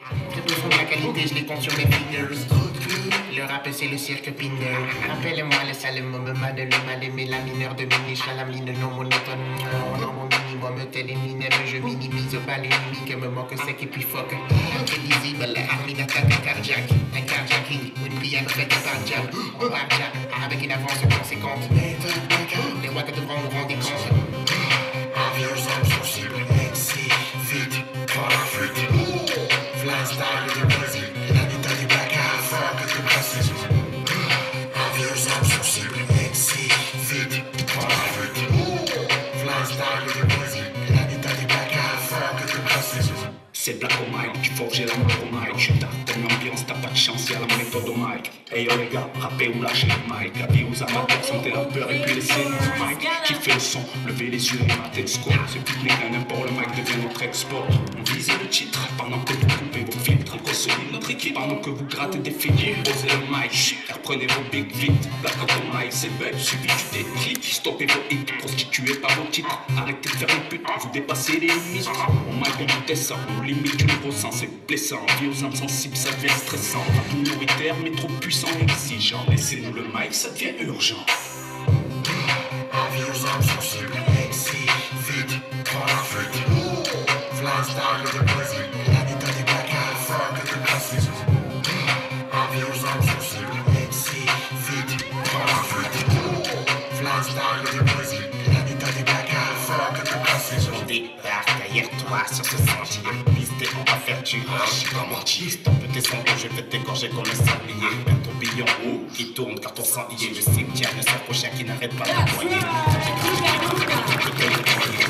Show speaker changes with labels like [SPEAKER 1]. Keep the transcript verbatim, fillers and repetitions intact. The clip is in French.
[SPEAKER 1] Très peu font de la qualité, je les compte sur mes fingers. Le rap c'est le cirque Pinder. Appelle-moi le sale moment de le mal aimé, la mineure de mini, je la mine non monotone. Non, mon minimum, tel est mineur, je minimise pas l'ennemi que me moque sec et puis fuck. Imprévisible, armée d'attaque cardiaque, un cardiaque, une prière faite par jab. On part jab, avec une avance conséquente. Les wack devront nous rendre compte. Avions sensibles, c'est vite, pour la fuite. Fly style de Brésil, la détail du black à fort que tu passes. Avions sensibles, c'est vite, pour la fuite. Fly style de Brésil, la détail du black à fort que tu passes.
[SPEAKER 2] C'est black au mic, tu forges la mort au mic. Je t'attends l'ambiance, t'as pas de chance, y'a la méthode au mic. Hey yo les gars, rappez ou lâchez le mic. Avis aux amateurs, sentez la peur et puis laissez le mic. Qui fait le son, levez les yeux et matez le score. C'est plus qu'un n'importe, le mic devient notre export. On vise le titre pendant que vous coupez vos filtres. On consolide notre équipe pendant que vous grattez des filiers. Posez le mic, reprenez vos big vite. Black au mic, c'est bête, suffit du déclic. Stoppez vos hits, prostitués par vos titres. Arrêtez de faire les putes, vous dépassez les limites. Au mic on vous descend, on limite, tu le ressens, c'est blessant. Vie aux âmes sensibles, ça devient stressant. Pas minoritaire, mais trop puissant et exigeant. Laissez-nous le mic, ça devient urgent.
[SPEAKER 1] Avis aux âmes sensibles, c'est vite, pour la fuite. Fly style de Brésil, la détail des black à fort que tu passes. Avis aux âmes sensibles, c'est vite, pour la fuite. Fly style de Brésil, la détail des black à fort que tu passes. On débarque derrière toi sur ce sentier. Pisté, on va faire du rush comme artiste. On peut descendre, je vais t'égorger comme un sablier. Un tourbillon haut qui tourne car ton sang y est. Le cimetière de ce prochain qui n'arrête pas de noyer.